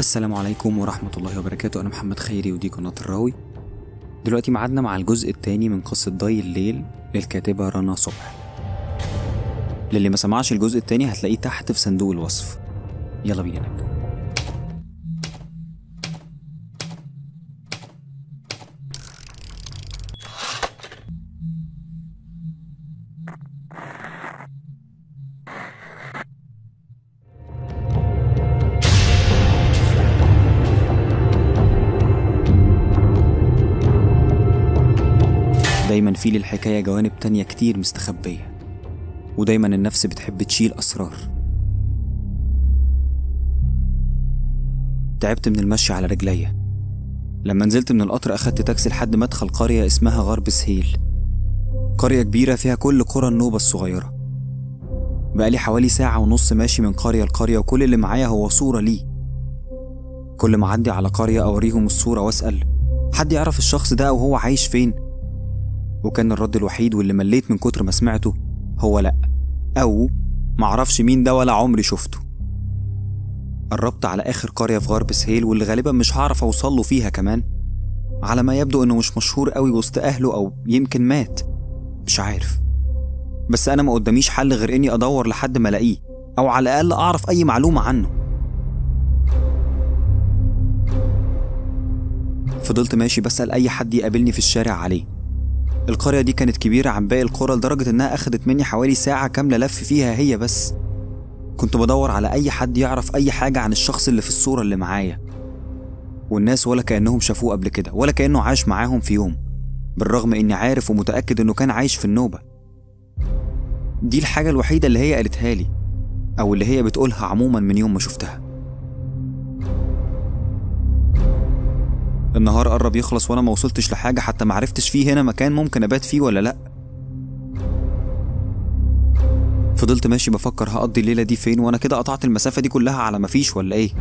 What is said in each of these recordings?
السلام عليكم ورحمة الله وبركاته. أنا محمد خيري ودي قناة الراوي. دلوقتي معادنا مع الجزء الثاني من قصة ضي الليل للكاتبة رنا صبح. للي ما سمعش الجزء الثاني هتلاقيه تحت في صندوق الوصف. يلا بينا نبدأ. دايما في للحكاية جوانب تانية كتير مستخبية، ودايما النفس بتحب تشيل أسرار. تعبت من المشي على رجليا. لما نزلت من القطر أخدت تاكسي لحد مدخل قرية اسمها غرب سهيل، قرية كبيرة فيها كل قرى النوبة الصغيرة. بقالي حوالي ساعة ونص ماشي من قرية لقرية، وكل اللي معايا هو صورة ليه. كل ما أعدي على قرية أوريهم الصورة وأسأل حد يعرف الشخص ده أو هو عايش فين، وكان الرد الوحيد واللي مليت من كتر ما سمعته هو لأ، أو معرفش مين ده ولا عمري شفته. قربت على آخر قرية في غرب سهيل، واللي غالبا مش هعرف أوصله فيها كمان، على ما يبدو إنه مش مشهور قوي وسط أهله، أو يمكن مات، مش عارف. بس أنا ما قداميش حل غير إني أدور لحد ما ألاقيه، أو على الأقل أعرف أي معلومة عنه. فضلت ماشي بسأل أي حد يقابلني في الشارع عليه. القرية دي كانت كبيرة عن باقي القرى لدرجة إنها أخدت مني حوالي ساعة كاملة لف فيها هي بس. كنت بدور على أي حد يعرف أي حاجة عن الشخص اللي في الصورة اللي معايا، والناس ولا كأنهم شافوه قبل كده، ولا كأنه عاش معاهم في يوم، بالرغم إني عارف ومتأكد إنه كان عايش في النوبة. دي الحاجة الوحيدة اللي هي قالتها لي، أو اللي هي بتقولها عموما من يوم ما شفتها. النهار قرب يخلص وانا ما وصلتش لحاجة، حتى معرفتش فيه هنا مكان ممكن ابات فيه ولا لا. فضلت ماشي بفكر هقضي الليلة دي فين، وانا كده قطعت المسافة دي كلها على مفيش ولا ايه.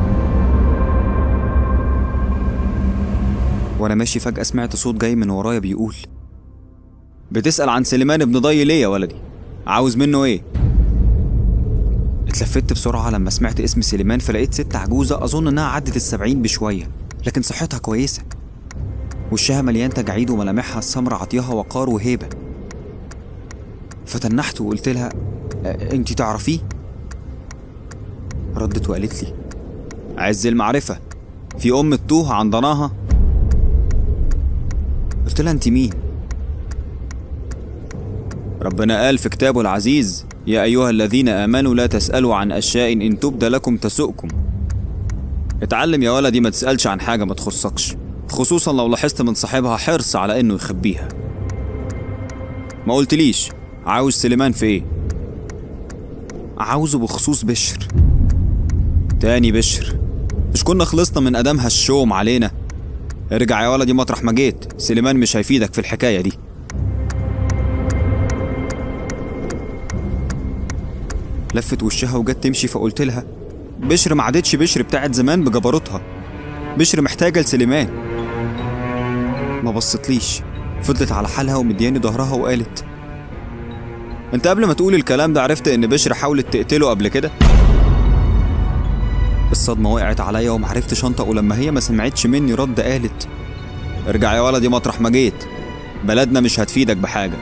وانا ماشي فجأة سمعت صوت جاي من ورايا بيقول: بتسأل عن سليمان ابن ضي ليه يا ولدي؟ عاوز منه ايه؟ اتلفت بسرعة لما سمعت اسم سليمان، فلقيت ست عجوزة اظن انها عدت 70 بشوية، لكن صحتها كويسة، وشها مليان تجاعيد وملامحها السمرة عطيها وقار وهيبة. فتنحت وقلت لها: انتي تعرفيه؟ ردت وقالت لي: عز المعرفة، في أم التوه عن ضناها. قلت لها: انتي مين؟ ربنا قال في كتابه العزيز: يا أيها الذين آمنوا لا تسألوا عن أشياء إن تبد لكم تسؤكم. اتعلم يا ولدي ما تسألش عن حاجة ما تخصكش، خصوصا لو لاحظت من صاحبها حرص على انه يخبيها. ما قلتليش عاوز سليمان في ايه؟ عاوزه بخصوص بشر. تاني بشر؟ مش كنا خلصنا من ادامها الشوم علينا؟ ارجع يا ولدي مطرح ما جيت، سليمان مش هيفيدك في الحكاية دي. لفت وشها وجت تمشي، فقلت لها: بشر ما عادتش بشر بتاعت زمان بجبروتها، بشر محتاجة لسليمان. ما بصتليش، فضلت على حالها ومدياني ظهرها وقالت: انت قبل ما تقول الكلام ده عرفت ان بشر حاولت تقتله قبل كده؟ الصدمة وقعت عليا ومعرفتش انطق، ولما هي ما سمعتش مني رد قالت: ارجع يا ولدي مطرح ما جيت، بلدنا مش هتفيدك بحاجة.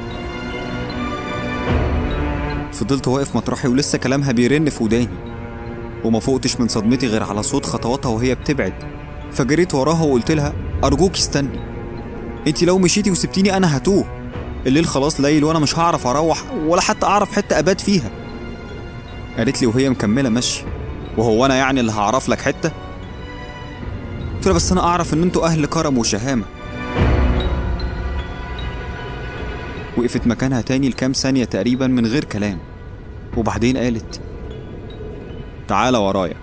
فضلت واقف مطرحي ولسه كلامها بيرن في وداني، وما فوقتش من صدمتي غير على صوت خطواتها وهي بتبعد. فجريت وراها وقلت لها: أرجوك استني، انتي لو مشيتي وسبتيني أنا هتوه، الليل خلاص ليل وأنا مش هعرف أروح ولا حتى أعرف حتة أبات فيها. قالت لي وهي مكملة مشي: وهو أنا يعني اللي هعرف لك حتة؟ قلت لها: بس أنا أعرف إن انتوا أهل كرم وشهامة. وقفت مكانها تاني لكام ثانية تقريبا من غير كلام، وبعدين قالت: تعالى ورايا.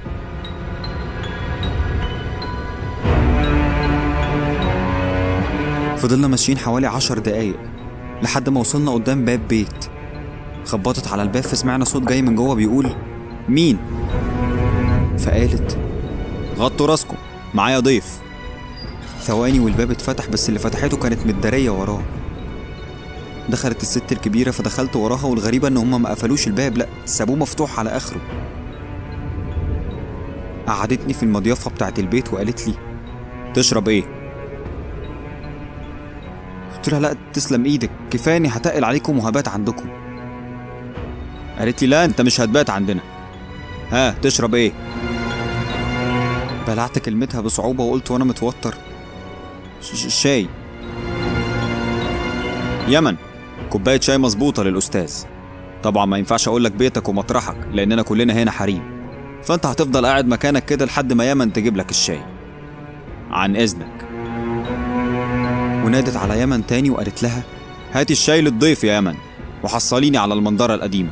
فضلنا ماشيين حوالي 10 دقايق لحد ما وصلنا قدام باب بيت. خبطت على الباب فسمعنا صوت جاي من جوه بيقول: مين؟ فقالت: غطوا راسكم معايا ضيف. ثواني والباب اتفتح، بس اللي فتحته كانت متدارية وراه. دخلت الست الكبيرة فدخلت وراها، والغريبة ان هم ما قفلوش الباب، لا سابوه مفتوح على اخره. قعدتني في المضيافة بتاعت البيت وقالت لي: تشرب ايه؟ قلت لها: لا تسلم ايدك، كفايه اني هتقل عليكم وهبات عندكم. قالت لي: لا انت مش هتبات عندنا، ها تشرب ايه؟ بلعت كلمتها بصعوبة وقلت وانا متوتر: شاي. يمن، كوباية شاي مظبوطة للأستاذ. طبعا ما ينفعش أقولك بيتك ومطرحك لأننا كلنا هنا حريم، فأنت هتفضل قاعد مكانك كده لحد ما يمن تجيب لك الشاي، عن إذنك. ونادت على يمن تاني وقالت لها: هاتي الشاي للضيف يا يمن، وحصليني على المنظرة القديمة.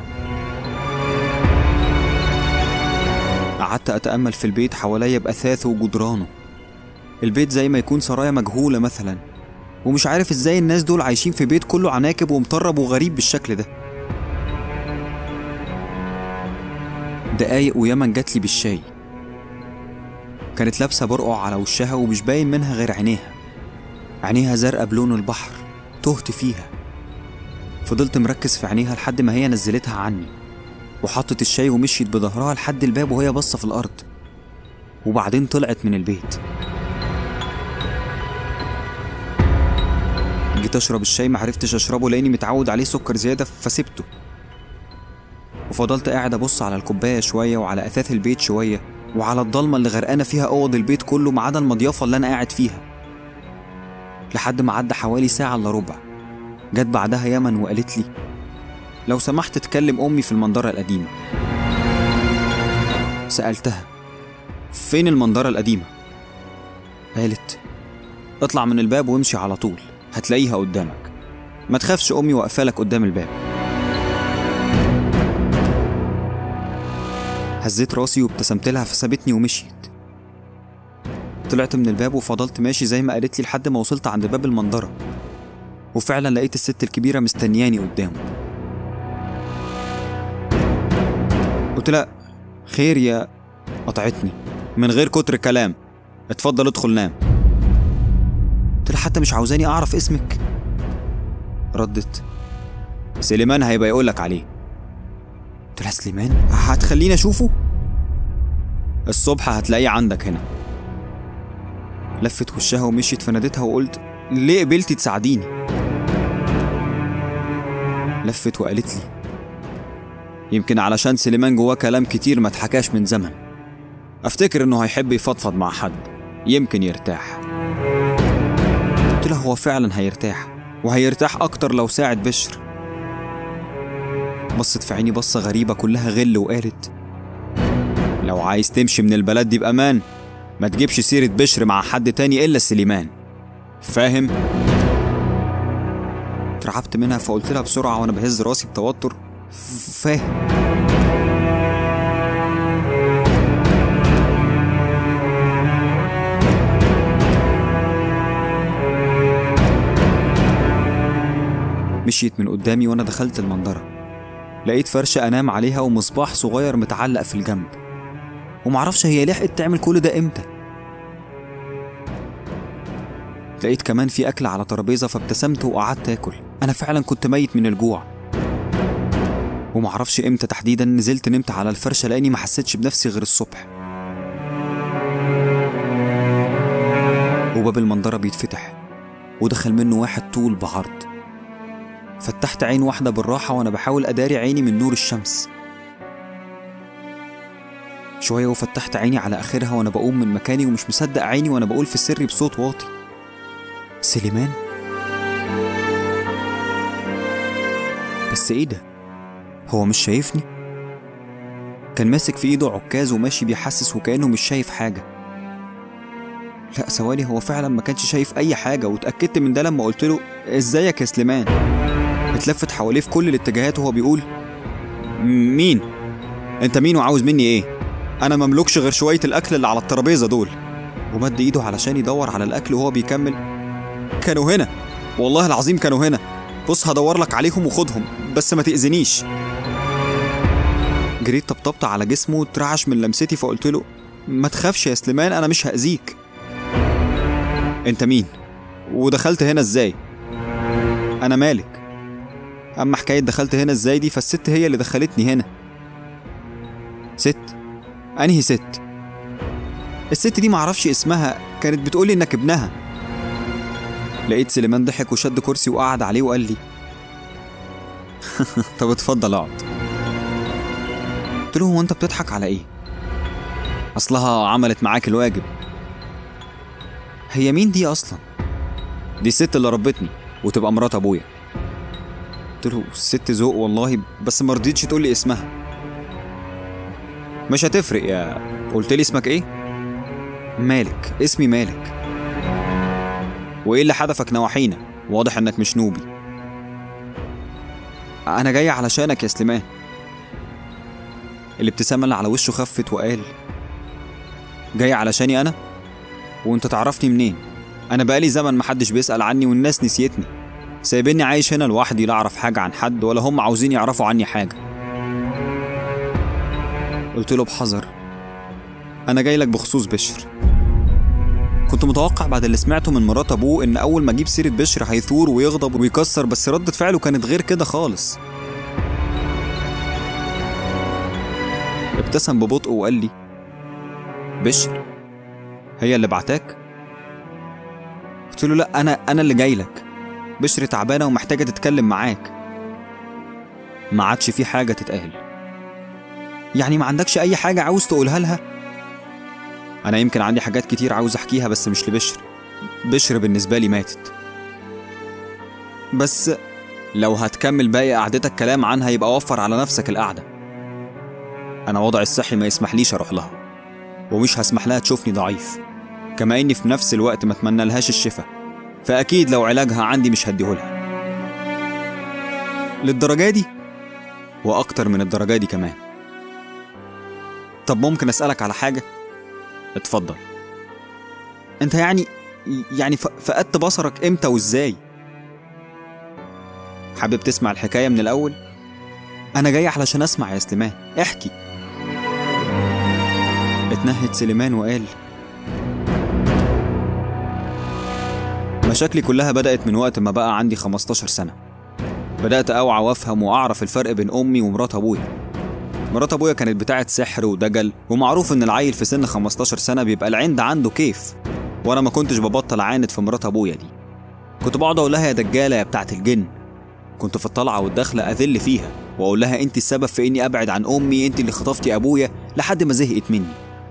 قعدت أتأمل في البيت حواليا بأثاثه وجدرانه. البيت زي ما يكون سرايا مجهولة مثلا، ومش عارف ازاي الناس دول عايشين في بيت كله عناكب ومطرب وغريب بالشكل ده. دقايق ويمن جاتلي بالشاي. كانت لابسة برقع على وشها ومش باين منها غير عينيها زرقاء بلون البحر، تهت فيها. فضلت مركز في عينيها لحد ما هي نزلتها عني، وحطت الشاي ومشيت بظهرها لحد الباب وهي باصة في الأرض، وبعدين طلعت من البيت. جيت أشرب الشاي، معرفتش أشربه لأني متعود عليه سكر زيادة فسبته، وفضلت قاعد أبص على الكوباية شوية وعلى أثاث البيت شوية وعلى الضلمة اللي غرقانة فيها أوض البيت كله ما عدا المضيافة اللي أنا قاعد فيها، لحد ما عدى حوالي ساعة إلا ربع. جت بعدها يمن وقالت لي: لو سمحت تكلم أمي في المنظرة القديمة. سألتها: فين المنظرة القديمة؟ قالت: اطلع من الباب وامشي على طول، هتلاقيها قدامك، ما تخافش أمي واقفالك قدام الباب. هزيت راسي وابتسمت لها فسابتني ومشيت. طلعت من الباب وفضلت ماشي زي ما قالت لي لحد ما وصلت عند باب المنظرة، وفعلا لقيت الست الكبيرة مستنياني قدامه. قلت لها: خير يا... قطعتني: من غير كتر كلام، اتفضل ادخل نام. قلت لها: حتى مش عاوزاني اعرف اسمك؟ ردت: سليمان هيبقى يقولك عليه. قلت لها: سليمان؟ هتخليني اشوفه؟ الصبح هتلاقيه عندك هنا. لفت وشها ومشيت، فناديتها وقلت: ليه قبلتي تساعديني؟ لفت وقالت لي: يمكن علشان سليمان جواه كلام كتير ما اتحكاش من زمن، افتكر انه هيحب يفضفض مع حد، يمكن يرتاح. قلت له: هو فعلا هيرتاح، وهيرتاح اكتر لو ساعد بشر. بصت في عيني بصة غريبة كلها غل وقالت: لو عايز تمشي من البلد دي بأمان ما تجيبش سيرة بشر مع حد تاني إلا سليمان، فاهم؟ اترعبت منها فقلت لها بسرعة وانا بهز راسي بتوتر: فاهم. مشيت من قدامي وانا دخلت المنظرة، لقيت فرشة انام عليها ومصباح صغير متعلق في الجنب، ومعرفش هي لحقت تعمل كل ده امتى. لقيت كمان في اكل على ترابيزة فابتسمت وقعدت اكل. انا فعلا كنت ميت من الجوع، ومعرفش امتى تحديدا نزلت نمت على الفرشة لاني ما حسيتش بنفسي غير الصبح. وباب المنظرة بيتفتح ودخل منه واحد طول بعرض. فتحت عين واحدة بالراحة وانا بحاول اداري عيني من نور الشمس. شوية وفتحت عيني على اخرها وانا بقوم من مكاني ومش مصدق عيني وانا بقول في سري بصوت واطي: سليمان؟ بس ايه ده؟ هو مش شايفني؟ كان ماسك في ايده عكاز وماشي بيحسس وكأنه مش شايف حاجة. لا ثواني، هو فعلا ما كانش شايف اي حاجة، واتأكدت من ده لما قلت له: ازيك يا سليمان؟ اتلفت حواليه في كل الاتجاهات وهو بيقول: مين؟ انت مين وعاوز مني ايه؟ انا مملكش غير شوية الاكل اللي على الترابيزة دول. ومد ايده علشان يدور على الاكل وهو بيكمل: كانوا هنا، والله العظيم كانوا هنا، بص هدور لك عليهم وخدهم، بس ما تأذنيش. جريت طبطبت على جسمه واترعش من لمستي فقلت له: ما تخافش يا سليمان، انا مش هأذيك. انت مين؟ ودخلت هنا ازاي؟ انا مالك؟ اما حكاية دخلت هنا ازاي دي فالست هي اللي دخلتني هنا. ست؟ انهي ست؟ الست دي معرفش اسمها، كانت بتقولي إنك ابنها. لقيت سليمان ضحك وشد كرسي وقعد عليه وقال لي طب اتفضل اقعد. قلت له هو انت بتضحك على ايه؟ اصلها عملت معاك الواجب. هي مين دي اصلا؟ دي الست اللي ربتني وتبقى مرات ابويا. قلت له الست ذوق والله، بس ما رضيتش تقول لي اسمها. مش هتفرق يا، قلت لي اسمك ايه؟ مالك. اسمي مالك. وايه اللي حدفك نواحينا؟ واضح انك مش نوبي. انا جاي علشانك يا سليمان. الابتسامة اللي على وشه خفت وقال جاي علشاني انا؟ وانت تعرفني منين؟ انا بقالي زمن محدش بيسأل عني والناس نسيتني، سايبيني عايش هنا لوحدي، لا اعرف حاجة عن حد ولا هم عاوزين يعرفوا عني حاجة. قلت له بحذر انا جاي لك بخصوص بشر. كنت متوقع بعد اللي سمعته من مرات ابوه ان اول ما اجيب سيرة بشر هيثور ويغضب ويكسر، بس ردة فعله كانت غير كده خالص. ابتسم ببطء وقال لي بشر هي اللي بعتاك؟ قلت له لا، انا اللي جاي لك. بشر تعبانه ومحتاجه تتكلم معاك. ما عادش في حاجه تتقال. يعني ما عندكش اي حاجه عاوز تقولها لها؟ انا يمكن عندي حاجات كتير عاوز احكيها بس مش لبشر. بشر بالنسبه لي ماتت. بس لو هتكمل باقي قعدتك كلام عنها يبقى وفر على نفسك القعده. انا وضعي الصحي ما يسمحليش اروح لها، ومش هسمح لها تشوفني ضعيف، كما اني في نفس الوقت ما اتمنى لهاش الشفاء، فاكيد لو علاجها عندي مش هديهولها. للدرجه دي؟ واكتر من الدرجه دي كمان. طب ممكن اسالك على حاجه؟ اتفضل. انت يعني فقدت بصرك امتى وازاي؟ حابب تسمع الحكايه من الاول؟ انا جاي علشان اسمع يا سليمان، احكي. اتنهد سليمان وقال مشاكلي كلها بدأت من وقت ما بقى عندي 15 سنة. بدأت أوعى وأفهم وأعرف الفرق بين أمي ومرات أبويا. مرات أبويا كانت بتاعة سحر ودجل، ومعروف إن العيل في سن 15 سنة بيبقى العند عنده كيف، وأنا ما كنتش ببطل عاند في مرات أبويا دي. كنت بقعد أقول لها يا دجالة يا بتاعة الجن. كنت في الطلعة والدخلة أذل فيها وأقول لها أنت السبب في إني أبعد عن أمي، أنت اللي خطفتي أبويا، لحد ما زهقت مني.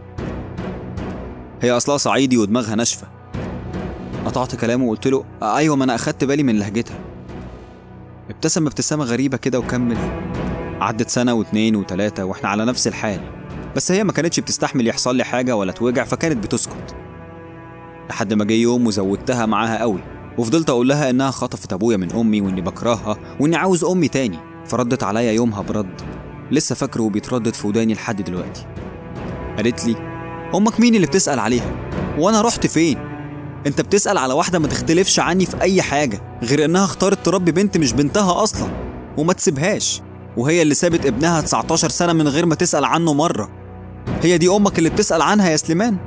هي أصلها صعيدي ودماغها ناشفة. قطعت كلامه وقلت له أيوة، ما أنا أخدت بالي من لهجتها. ابتسم ابتسامة غريبة كده وكمل عدت سنة واتنين وتلاتة وإحنا على نفس الحال، بس هي ما كانتش بتستحمل يحصل لي حاجة ولا توجع، فكانت بتسكت. لحد ما جه يوم وزودتها معاها قوي، وفضلت أقول لها إنها خطفت أبويا من أمي وإني بكرهها وإني عاوز أمي تاني، فردت عليا يومها برد لسه فاكره وبيتردد في وداني لحد دلوقتي. قالت لي أمك مين اللي بتسأل عليها؟ وأنا رحت فين؟ أنت بتسأل على واحدة ما تختلفش عني في أي حاجة غير إنها اختارت تربي بنت مش بنتها أصلا وما تسيبهاش، وهي اللي سابت ابنها 19 سنة من غير ما تسأل عنه مرة. هي دي أمك اللي بتسأل عنها يا سليمان؟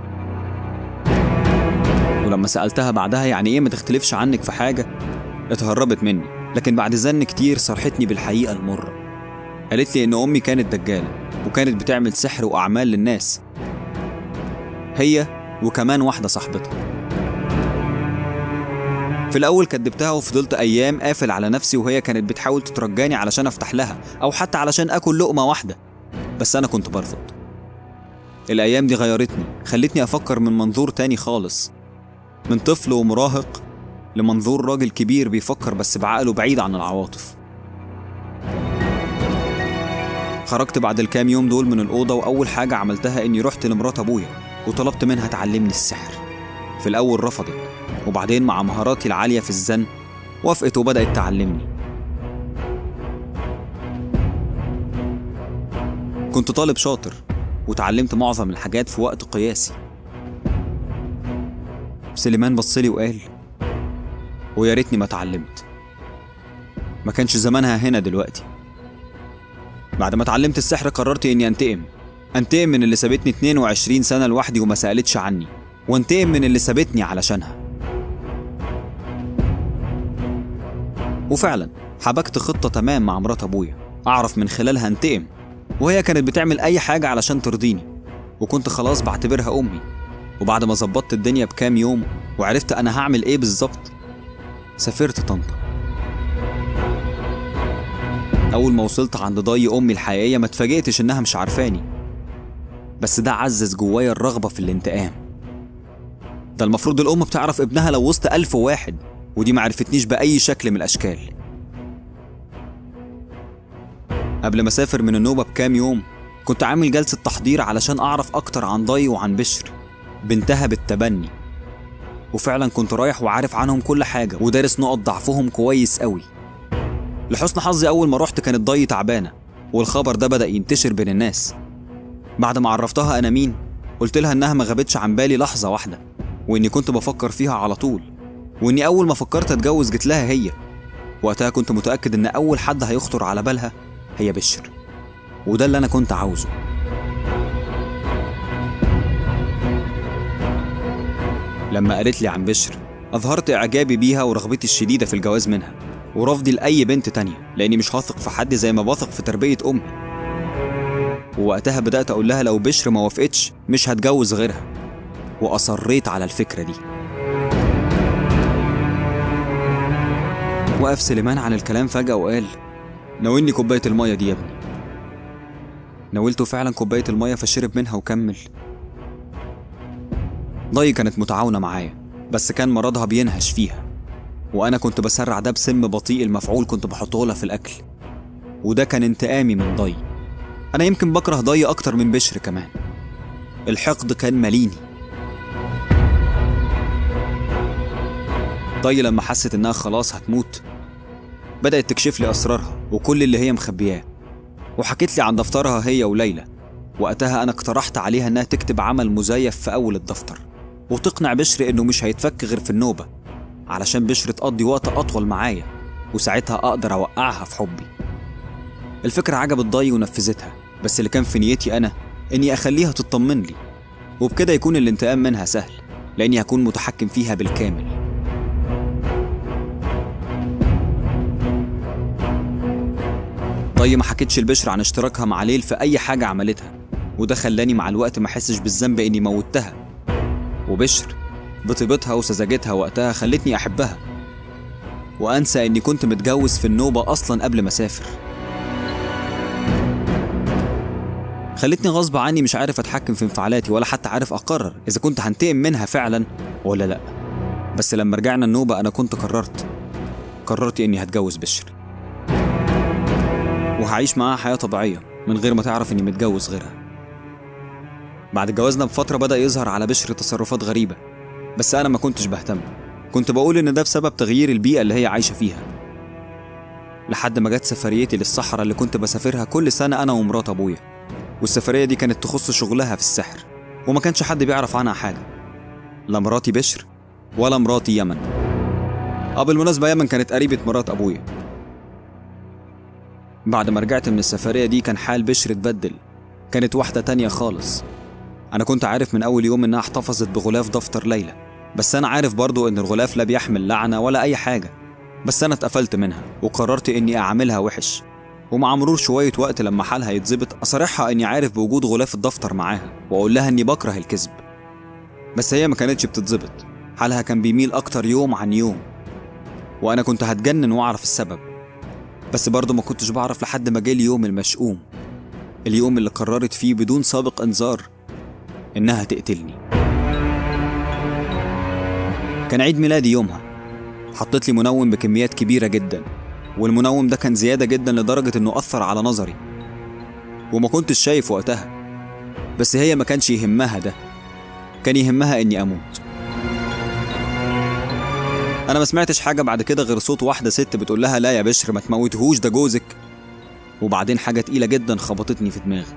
ولما سألتها بعدها يعني إيه ما تختلفش عنك في حاجة، اتهربت مني، لكن بعد زن كتير صرحتني بالحقيقة المرة. قالت لي إن أمي كانت دجالة وكانت بتعمل سحر وأعمال للناس، هي وكمان واحدة صاحبتها. في الأول كدبتها وفضلت أيام قافل على نفسي، وهي كانت بتحاول تترجاني علشان أفتح لها أو حتى علشان أكل لقمة واحدة، بس أنا كنت برفض. الأيام دي غيرتني، خلتني أفكر من منظور تاني خالص، من طفل ومراهق لمنظور راجل كبير بيفكر بس بعقله بعيد عن العواطف. خرجت بعد الكام يوم دول من الأوضة، وأول حاجة عملتها إني رحت لمرات أبويا وطلبت منها تعلمني السحر. في الأول رفضت، وبعدين مع مهاراتي العالية في الزن وافقت وبدأت تعلمني. كنت طالب شاطر وتعلمت معظم الحاجات في وقت قياسي. سليمان بصلي وقال ويا ريتني ما اتعلمت، ما كانش زمانها هنا دلوقتي. بعد ما اتعلمت السحر قررت اني انتقم من اللي سابتني 22 سنة لوحدي وما سألتش عني، وانتقم من اللي سابتني علشانها. وفعلا حبكت خطة تمام مع مرات أبويا أعرف من خلالها انتقم، وهي كانت بتعمل أي حاجة علشان ترضيني، وكنت خلاص بعتبرها أمي. وبعد ما ظبطت الدنيا بكام يوم وعرفت أنا هعمل إيه بالظبط، سافرت طنطا. أول ما وصلت عند ضي أمي الحقيقية ما اتفاجئتش إنها مش عارفاني، بس ده عزز جوايا الرغبة في الانتقام. ده المفروض الأم بتعرف ابنها لو وسط 1000 واحد، ودي معرفتنيش بأي شكل من الأشكال. قبل ما أسافر من النوبة بكام يوم كنت عامل جلسة تحضير علشان أعرف أكتر عن ضي وعن بشر بنتها بالتبني، وفعلا كنت رايح وعارف عنهم كل حاجة ودارس نقط ضعفهم كويس قوي. لحسن حظي أول ما رحت كانت ضي تعبانة، والخبر ده بدأ ينتشر بين الناس. بعد ما عرفتها أنا مين قلت لها إنها ما غابتش عن بالي لحظة واحدة، وإني كنت بفكر فيها على طول، وإني أول ما فكرت أتجوز جت لها هي. وقتها كنت متأكد إن أول حد هيخطر على بالها هي بشر، وده اللي أنا كنت عاوزه. لما قالت لي عن بشر أظهرت إعجابي بيها ورغبتي الشديدة في الجواز منها، ورفضي لأي بنت تانية، لأني مش هثق في حد زي ما بثق في تربية أمي. ووقتها بدأت أقول لها لو بشر ما وافقتش مش هتجوز غيرها، وأصريت على الفكرة دي. وقف سليمان عن الكلام فجأة وقال: ناولني كوباية المية دي يا ابني. ناولته فعلا كوباية المية فشرب منها وكمل: ضي كانت متعاونة معايا، بس كان مرضها بينهش فيها، وأنا كنت بسرع ده بسم بطيء المفعول كنت بحطه لها في الأكل، وده كان انتقامي من ضي. أنا يمكن بكره ضي أكتر من بشر كمان، الحقد كان ماليني. ضي لما حست إنها خلاص هتموت بدأت تكشف لي أسرارها وكل اللي هي مخبياه، وحكت لي عن دفترها هي وليلى. وقتها أنا اقترحت عليها إنها تكتب عمل مزيف في أول الدفتر، وتقنع بشر إنه مش هيتفك غير في النوبة، علشان بشر تقضي وقت أطول معايا، وساعتها أقدر أوقعها في حبي. الفكرة عجبت ضي ونفذتها، بس اللي كان في نيتي أنا إني أخليها تطمن لي، وبكده يكون الانتقام منها سهل، لأني هكون متحكم فيها بالكامل. ضي ما حكتش لبشر عن اشتراكها مع ليل في أي حاجة عملتها، وده خلاني مع الوقت ما أحسش بالذنب إني موتها. وبشر بطيبتها وسذاجتها وقتها خلتني أحبها، وأنسى إني كنت متجوز في النوبة أصلا قبل ما أسافر. خلتني غصب عني مش عارف أتحكم في انفعالاتي، ولا حتى عارف أقرر إذا كنت هنتقم منها فعلا ولا لأ. بس لما رجعنا النوبة أنا كنت قررت إني هتجوز بشر، وهعيش معاها حياة طبيعية من غير ما تعرف إني متجوز غيرها. بعد جوازنا بفترة بدأ يظهر على بشر تصرفات غريبة، بس أنا ما كنتش بهتم، كنت بقول إن ده بسبب تغيير البيئة اللي هي عايشة فيها. لحد ما جت سفريتي للصحراء اللي كنت بسافرها كل سنة أنا ومرات أبويا، والسفرية دي كانت تخص شغلها في السحر، وما كانش حد بيعرف عنها حاجة، لا مراتي بشر ولا مراتي يمن. بالمناسبة يمن كانت قريبة مرات أبويا. بعد ما رجعت من السفرية دي كان حال بشر اتبدل، كانت واحدة تانية خالص. أنا كنت عارف من أول يوم إنها احتفظت بغلاف دفتر ليلى، بس أنا عارف برضو إن الغلاف لا بيحمل لعنة ولا أي حاجة، بس أنا اتقفلت منها وقررت إني أعملها وحش. ومع مرور شوية وقت لما حالها يتظبط أصارحها إني عارف بوجود غلاف الدفتر معاها، وأقول لها إني بكره الكذب. بس هي ما كانتش بتتظبط، حالها كان بيميل أكتر يوم عن يوم، وأنا كنت هتجنن وأعرف السبب، بس برضه ما كنتش بعرف لحد ما جه اليوم المشؤوم، اليوم اللي قررت فيه بدون سابق إنذار إنها تقتلني. كان عيد ميلادي يومها، حطت لي منوم بكميات كبيرة جدا، والمنوم ده كان زيادة جدا لدرجة إنه أثر على نظري، وما كنتش شايف وقتها. بس هي ما كانش يهمها ده، كان يهمها إني أموت. أنا ما سمعتش حاجة بعد كده غير صوت واحدة ست بتقول لها لا يا بشر ما تموتهوش ده جوزك، وبعدين حاجة تقيلة جدا خبطتني في دماغي.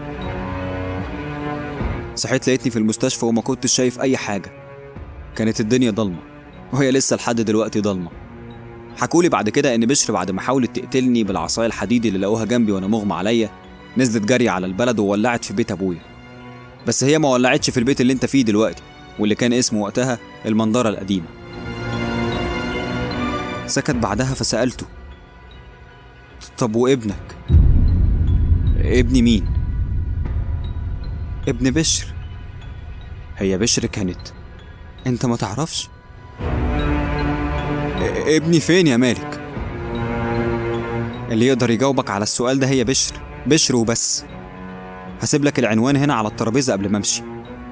صحيت لقيتني في المستشفى وما كنتش شايف أي حاجة، كانت الدنيا ضلمة، وهي لسه لحد دلوقتي ضلمة. حكولي بعد كده إن بشر بعد ما حاولت تقتلني بالعصاية الحديد اللي لقوها جنبي وأنا مغمى عليا، نزلت جري على البلد وولعت في بيت أبويا. بس هي ما ولعتش في البيت اللي أنت فيه دلوقتي، واللي كان اسمه وقتها المنظرة القديمة. سكت بعدها فسألته: طب وابنك؟ ابني مين؟ ابن بشر. هي بشر كانت. انت ما تعرفش؟ ابني فين يا مالك؟ اللي يقدر يجاوبك على السؤال ده هي بشر، بشر وبس. هسيب لك العنوان هنا على الترابيزة قبل ما امشي.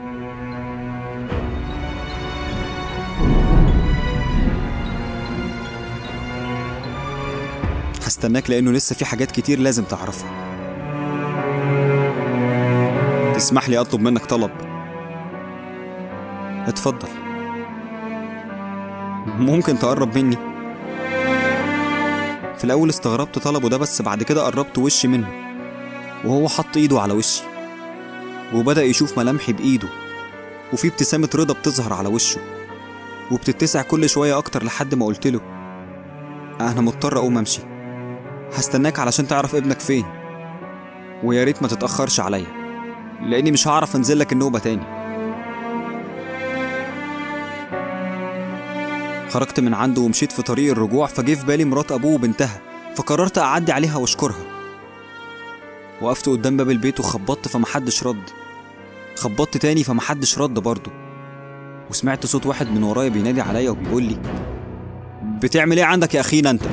هستناك لانه لسه في حاجات كتير لازم تعرفها. تسمح لي اطلب منك طلب؟ اتفضل. ممكن تقرب مني؟ في الاول استغربت طلبه ده، بس بعد كده قربت وشي منه وهو حط ايده على وشي وبدأ يشوف ملامحي بايده، وفي ابتسامة رضا بتظهر على وشه وبتتسع كل شوية اكتر لحد ما قلت له انا مضطر اقوم امشي. هستناك علشان تعرف ابنك فين، ويا ريت ما تتأخرش عليا لاني مش هعرف انزل لك النوبة تاني. خرجت من عنده ومشيت في طريق الرجوع، فجه في بالي مرات ابوه وبنتها، فقررت اعدي عليها واشكرها. وقفت قدام باب البيت وخبطت فمحدش رد، خبطت تاني فمحدش رد برضه، وسمعت صوت واحد من ورايا بينادي عليا وبيقول لي بتعمل ايه عندك يا اخينا انت؟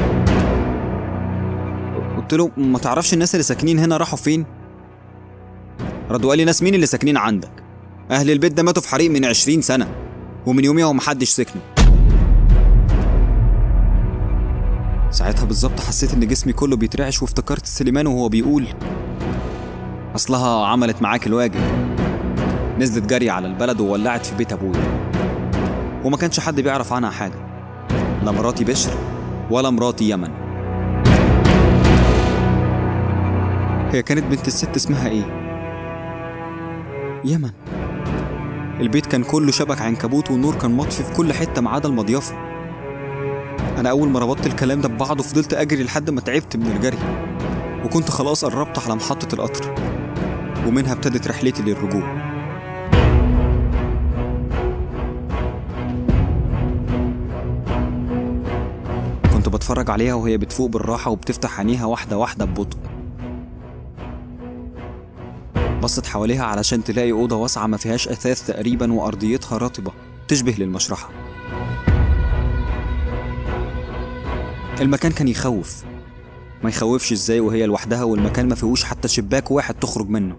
قلت له ما تعرفش الناس اللي ساكنين هنا راحوا فين؟ رد وقال لي ناس مين اللي ساكنين عندك؟ اهل البيت ده ماتوا في حريق من 20 سنة ومن يوميها ومحدش سكنه. ساعتها بالظبط حسيت ان جسمي كله بيترعش، وافتكرت سليمان وهو بيقول اصلها عملت معاك الواجب. نزلت جري على البلد وولعت في بيت ابويا، وما كانش حد بيعرف عنها حاجة، لا مراتي بشر ولا مراتي يمن. هي كانت بنت الست اسمها ايه؟ يمن. البيت كان كله شبك عنكبوت والنور كان مطفي في كل حتة ما عدا المضيفة. أنا أول ما ربطت الكلام ده ببعضه فضلت أجري لحد ما تعبت من الجري، وكنت خلاص قربت على محطة القطر، ومنها ابتدت رحلتي للرجوع. كنت بتفرج عليها وهي بتفوق بالراحة وبتفتح عينيها واحدة واحدة ببطء. بصت حواليها علشان تلاقي أوضة واسعة ما فيهاش أثاث تقريبا، وأرضيتها رطبة تشبه للمشرحة. المكان كان يخوف، ما يخوفش ازاي وهي لوحدها والمكان ما فيهوش حتى شباك واحد تخرج منه.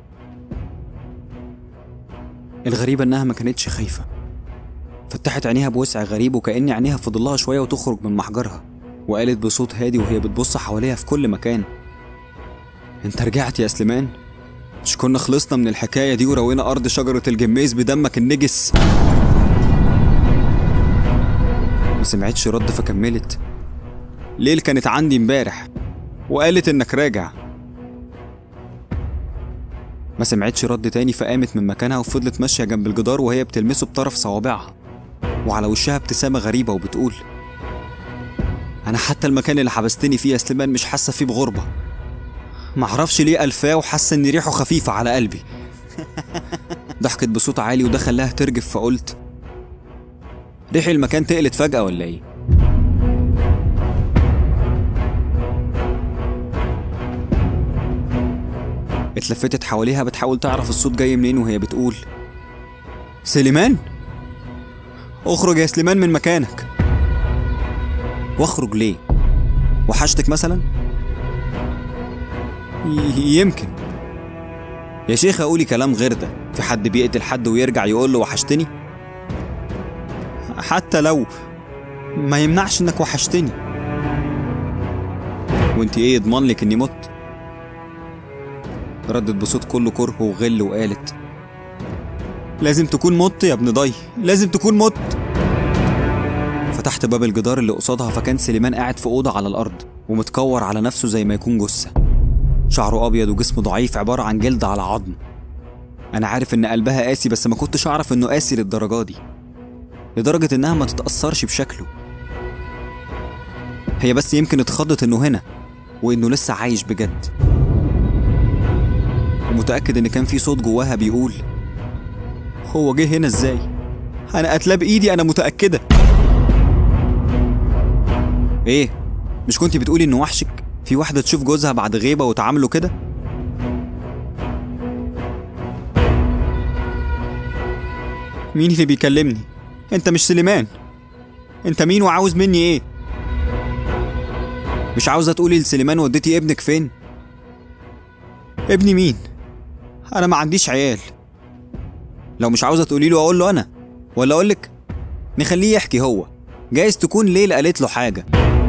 الغريبة انها ما كانتش خايفة، فتحت عينيها بوسع غريب وكأن عينيها فضلها شوية وتخرج من محجرها، وقالت بصوت هادي وهي بتبص حواليها في كل مكان انت رجعت يا سليمان؟ مش كنا خلصنا من الحكاية دي وروينا أرض شجرة الجميز بدمك النجس؟ ما سمعتش رد فكملت ليل كانت عندي امبارح وقالت انك راجع. ما سمعتش رد تاني فقامت من مكانها وفضلت ماشية جنب الجدار وهي بتلمسه بطرف صوابعها، وعلى وشها ابتسامة غريبة وبتقول انا حتى المكان اللي حبستني فيه يا سليمان مش حاسة فيه بغربة. معرفش ليه ألفاه وحاسة ان ريحه خفيفة على قلبي. ضحكت بصوت عالي وده خلاها ترجف، فقلت ريح المكان تقلت فجأة ولا ايه؟ اتلفتت حواليها بتحاول تعرف الصوت جاي منين وهي بتقول سليمان؟ اخرج يا سليمان من مكانك. واخرج ليه؟ وحشتك مثلا؟ يمكن. يا شيخة قولي كلام غير ده، في حد بيقتل حد ويرجع يقول له وحشتني؟ حتى لو ما يمنعش انك وحشتني. وانت ايه يضمن لك اني مت؟ ردت بصوت كله كره وغل وقالت لازم تكون مت يا ابن ضي، لازم تكون مت. فتحت باب الجدار اللي قصادها فكان سليمان قاعد في أوضة على الأرض ومتكور على نفسه زي ما يكون جثة، شعره أبيض وجسمه ضعيف عبارة عن جلد على عظم. أنا عارف إن قلبها قاسي بس ما كنتش أعرف إنه قاسي للدرجة دي، لدرجة إنها ما تتأثرش بشكله. هي بس يمكن اتخضت إنه هنا وإنه لسه عايش بجد، ومتأكد إن كان في صوت جواها بيقول هو جه هنا إزاي؟ أنا قتلاه بإيدي، أنا متأكدة. إيه؟ مش كنتي بتقولي إنه وحشك؟ في واحدة تشوف جوزها بعد غيبة وتعامله كده؟ مين اللي بيكلمني؟ انت مش سليمان؟ انت مين وعاوز مني ايه؟ مش عاوزة تقولي لسليمان وديتي ابنك فين؟ ابني مين؟ انا ما عنديش عيال. لو مش عاوزة تقولي له اقول له انا، ولا اقولك نخليه يحكي هو، جايز تكون ليلى قالت له حاجة.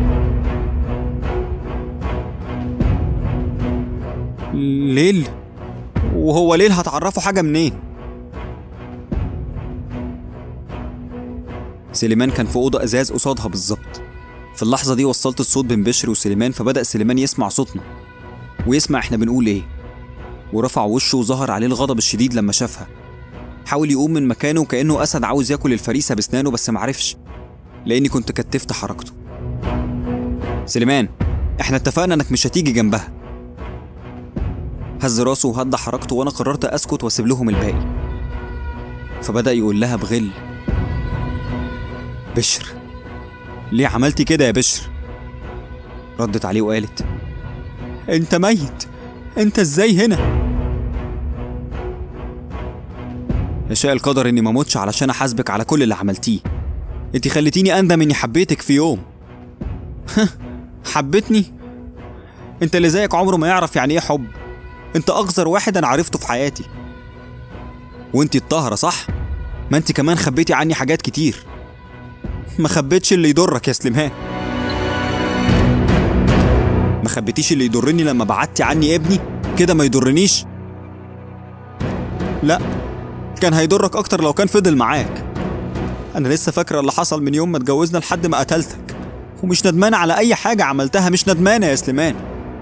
ليل؟ وهو ليل هتعرفه حاجة منين؟ سليمان كان في أوضة إزاز قصادها بالظبط. في اللحظة دي وصلت الصوت بين بشر وسليمان، فبدأ سليمان يسمع صوتنا ويسمع احنا بنقول ايه، ورفع وشه وظهر عليه الغضب الشديد لما شافها. حاول يقوم من مكانه كأنه أسد عاوز ياكل الفريسة بسنانه، بس معرفش لأني كنت كتفت حركته. سليمان، احنا اتفقنا انك مش هتيجي جنبها. هز راسه وهدى حركته، وانا قررت اسكت واسيب لهم الباقي. فبدأ يقول لها بغل: بشر، ليه عملتي كده يا بشر؟ ردت عليه وقالت: انت ميت، انت ازاي هنا؟ يشاء القدر اني ما موتش علشان احاسبك على كل اللي عملتيه. انت خليتيني اندم اني حبيتك في يوم. حبتني؟ انت اللي زيك عمره ما يعرف يعني ايه حب. انت اقذر واحد انا عرفته في حياتي. وانتي الطاهرة صح؟ ما انتي كمان خبيتي عني حاجات كتير. ما خبيتش اللي يضرك يا سليمان. ما خبيتيش اللي يضرني لما بعدتي عني ابني كده ما يضرنيش. لا، كان هيضرك اكتر لو كان فضل معاك. انا لسه فاكرة اللي حصل من يوم ما اتجوزنا لحد ما قتلتك، ومش ندمانة على اي حاجة عملتها. مش ندمانة يا سليمان.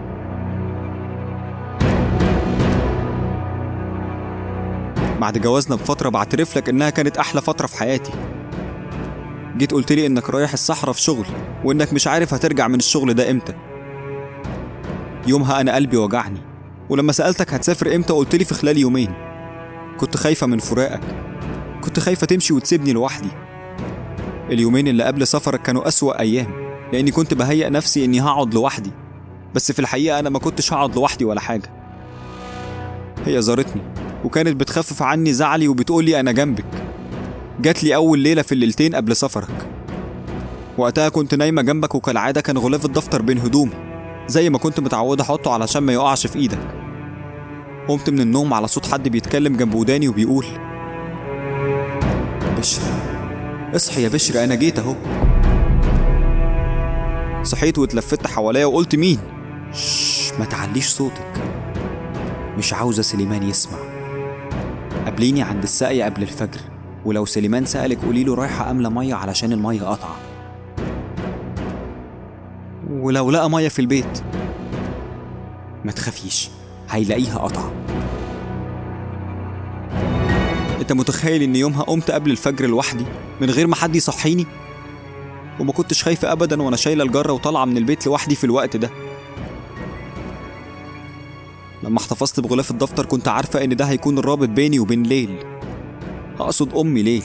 بعد جوازنا بفترة بعترف لك انها كانت احلى فترة في حياتي. جيت قلت لي انك رايح الصحراء في شغل، وانك مش عارف هترجع من الشغل ده امتى. يومها انا قلبي وجعني، ولما سألتك هتسافر امتى قلت لي في خلال يومين. كنت خايفة من فراقك، كنت خايفة تمشي وتسيبني لوحدي. اليومين اللي قبل سفرك كانوا أسوأ أيام، لأني كنت بهيأ نفسي إني هقعد لوحدي، بس في الحقيقة أنا ما كنتش هقعد لوحدي ولا حاجة. هي زارتني وكانت بتخفف عني زعلي وبتقولي أنا جنبك. جات لي أول ليلة في الليلتين قبل سفرك. وقتها كنت نايمة جنبك، وكالعادة كان غلاف الدفتر بين هدومي زي ما كنت متعودة أحطه علشان ما يقعش في إيدك. قمت من النوم على صوت حد بيتكلم جنب وداني وبيقول: بشر، اصحي يا بشر، أنا جيت أهو. صحيت واتلفت حواليا وقلت: مين؟ شش، ما تعليش صوتك، مش عاوزة سليمان يسمع. قابليني عند الساقية قبل الفجر، ولو سليمان سألك قوليله رايحة أملى مية علشان المية قطعة. ولو لقى مية في البيت ما تخافيش، هيلاقيها قطعة. انت متخيل ان يومها قمت قبل الفجر لوحدي من غير ما حد يصحيني؟ وما كنتش خايفة ابدا وانا شايلة الجرة وطالعة من البيت لوحدي في الوقت ده. لما احتفظت بغلاف الدفتر كنت عارفة ان ده هيكون الرابط بيني وبين ليل، اقصد امي ليل.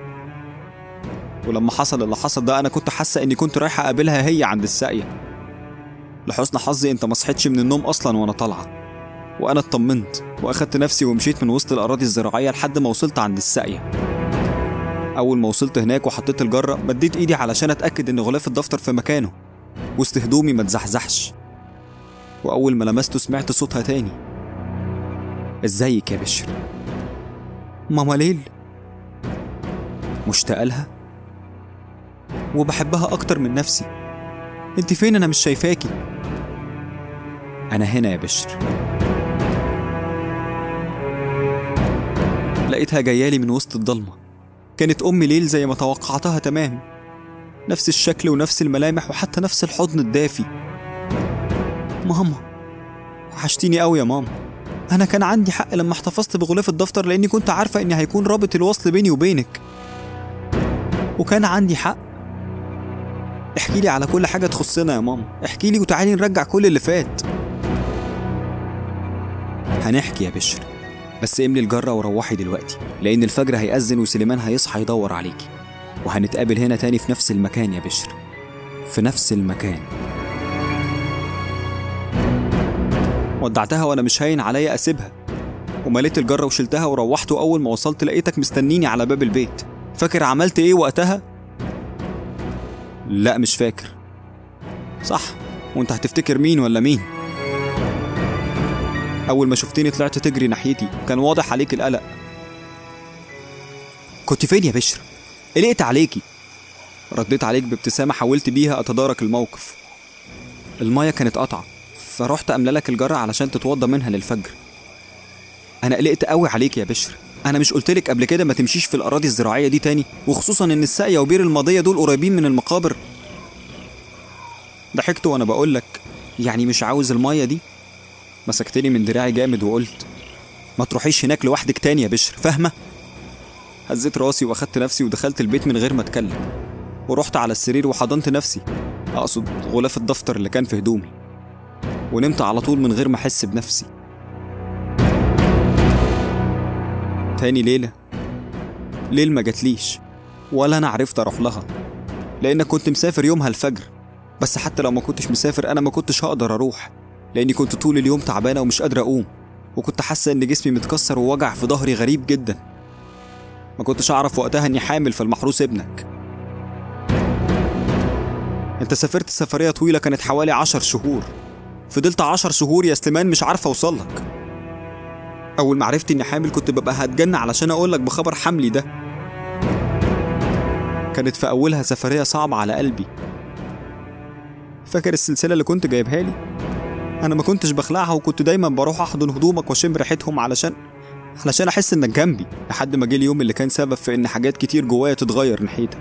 ولما حصل اللي حصل ده انا كنت حاسة اني كنت رايحة اقابلها هي عند الساقية. لحسن حظي انت ما صحيتش من النوم اصلا وانا طالعة، وانا اطمنت واخدت نفسي ومشيت من وسط الاراضي الزراعية لحد ما وصلت عند الساقية. اول ما وصلت هناك وحطيت الجرة مديت ايدي علشان اتأكد ان غلاف الدفتر في مكانه وسط هدومي ما تزحزحش. واول ما لمسته سمعت صوتها تاني: ازيك يا بشر؟ ماما ليل؟ مشتاقة لها وبحبها اكتر من نفسي. انت فين؟ انا مش شايفاكي. انا هنا يا بشر. لقيتها جايالي من وسط الضلمة. كانت أمي ليل زي ما توقعتها تمام، نفس الشكل ونفس الملامح وحتى نفس الحضن الدافي. ماما، وحشتيني قوي يا ماما. أنا كان عندي حق لما احتفظت بغلاف الدفتر، لأني كنت عارفة إني هيكون رابط الوصل بيني وبينك، وكان عندي حق. احكيلي على كل حاجة تخصنا يا ماما، احكيلي وتعالي نرجع كل اللي فات. هنحكي يا بشر، بس املي الجرة وروحي دلوقتي، لأن الفجر هيأذن وسليمان هيصحى يدور عليكي، وهنتقابل هنا تاني في نفس المكان يا بشر، في نفس المكان. ودعتها وأنا مش هاين عليا أسيبها، ومليت الجرة وشلتها وروحت، وأول ما وصلت لقيتك مستنيني على باب البيت. فاكر عملت إيه وقتها؟ لا مش فاكر. صح، وانت هتفتكر مين ولا مين؟ أول ما شفتني طلعت تجري ناحيتي، كان واضح عليك القلق. كنت فين يا بشر؟ قلقت عليكي. رديت عليك بابتسامة حاولت بيها أتدارك الموقف. المية كانت قطعة، فرحت أملى لك الجرة علشان تتوضى منها للفجر. أنا قلقت قوي عليك يا بشر. أنا مش قلتلك قبل كده ما تمشيش في الأراضي الزراعية دي تاني، وخصوصا إن الساقية وبير الماضية دول قريبين من المقابر؟ ضحكت وأنا بقولك يعني مش عاوز المية دي. مسكتني من دراعي جامد وقلت ما تروحيش هناك لوحدك تاني يا بشر، فاهمة؟ هزيت راسي وأخدت نفسي ودخلت البيت من غير ما أتكلم، ورحت على السرير وحضنت نفسي، أقصد غلاف الدفتر اللي كان في هدومي، ونمت على طول من غير ما أحس بنفسي. تاني ليل ما جاتليش، ولا أنا عرفت أروح لها، لأنك كنت مسافر يومها الفجر. بس حتى لو ما كنتش مسافر أنا ما كنتش هقدر أروح، لأني كنت طول اليوم تعبانة ومش قادرة أقوم، وكنت حاسة إن جسمي متكسر ووجع في ظهري غريب جدا. ما كنتش أعرف وقتها إني حامل في المحروس ابنك. أنت سافرت سفرية طويلة كانت حوالي 10 شهور. فضلت 10 شهور يا سليمان مش عارفة أوصلك. أول ما عرفت إني حامل كنت ببقى هتجن علشان أقولك بخبر حملي ده. كانت في أولها سفرية صعبة على قلبي. فاكر السلسلة اللي كنت جايبها لي؟ أنا ما كنتش بخلعها، وكنت دايما بروح أحضن هدومك وأشم ريحتهم علشان أحس إنك جنبي، لحد ما جه اليوم اللي كان سبب في إن حاجات كتير جوايا تتغير ناحيتك.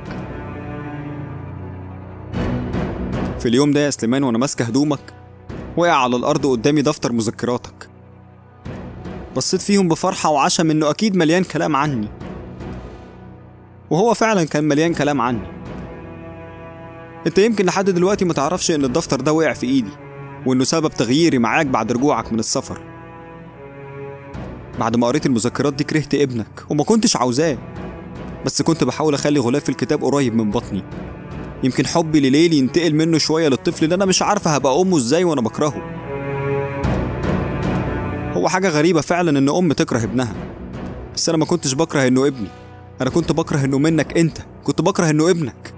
في اليوم ده يا سليمان وأنا ماسكة هدومك وقع على الأرض قدامي دفتر مذكراتك. بصيت فيهم بفرحة وعشم إنه أكيد مليان كلام عني، وهو فعلا كان مليان كلام عني. انت يمكن لحد دلوقتي ما تعرفش ان الدفتر ده وقع في ايدي، وانه سبب تغييري معاك بعد رجوعك من السفر. بعد ما قريت المذكرات دي كرهت ابنك وما كنتش عاوزاه، بس كنت بحاول اخلي غلاف الكتاب قريب من بطني، يمكن حبي لليل ينتقل منه شوية للطفل اللي انا مش عارفة هبقى امه ازاي وانا بكرهه. هو حاجة غريبة فعلا ان ام تكره ابنها، بس انا ما كنتش بكره انه ابني، انا كنت بكره انه منك انت، كنت بكره انه ابنك.